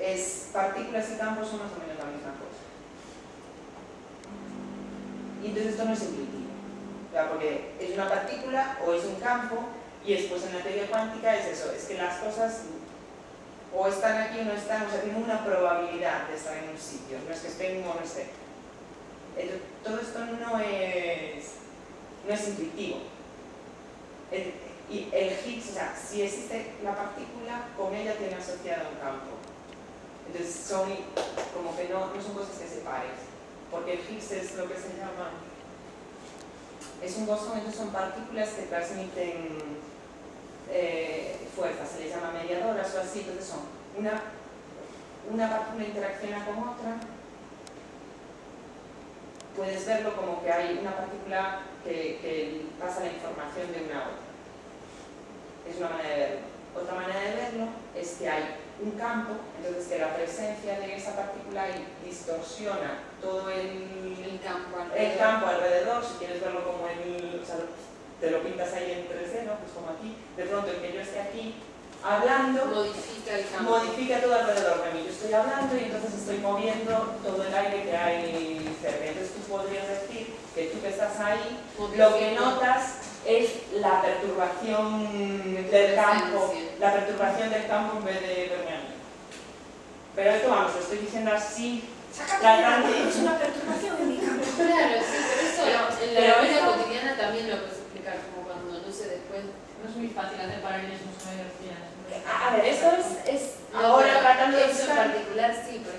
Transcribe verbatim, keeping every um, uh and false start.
es partículas y campos son más o menos la misma cosa. Y entonces esto no es intuitivo, o sea, porque es una partícula o es un campo, y después en la teoría cuántica es eso, es que las cosas o están aquí o no están, o sea, tienen una probabilidad de estar en un sitio, no es que estén o no estén. Entonces, todo esto no es, no es intuitivo. El, y el Higgs, o sea, si existe la partícula, con ella tiene asociado un campo. Entonces son como que no, no son cosas que separes, porque el Higgs es lo que se llama, es un bosón, entonces son partículas que transmiten eh, fuerza, se les llama mediadoras o así, entonces son una, una partícula interacciona con otra, puedes verlo como que hay una partícula que, que pasa la información de una a otra. Es una manera de verlo. Otra manera de verlo es que hay un campo, entonces que la presencia de esa partícula ahí distorsiona todo el, el, campo, alrededor. el campo alrededor, si quieres verlo como el, o sea, te lo pintas ahí en tres D, ¿no? Pues como aquí, de pronto el que yo esté aquí hablando, modifica el campo. Modifica todo alrededor de mí. Yo estoy hablando y entonces estoy moviendo todo el aire que hay cerca. Entonces tú podrías decir que tú que estás ahí, lo que notas es la perturbación del campo, la perturbación del campo en vez de verme a mí. Pero esto, vamos, lo estoy diciendo así. La grande es una perturbación en mi campo. Claro, sí, pero eso pero, en la pero vida esto, cotidiana también lo puedes explicar, como cuando, no sé, después. No es muy fácil hacer paralelismos con energías. A ver, eso es, es No, ahora tratando de eso en buscar. particular sí, por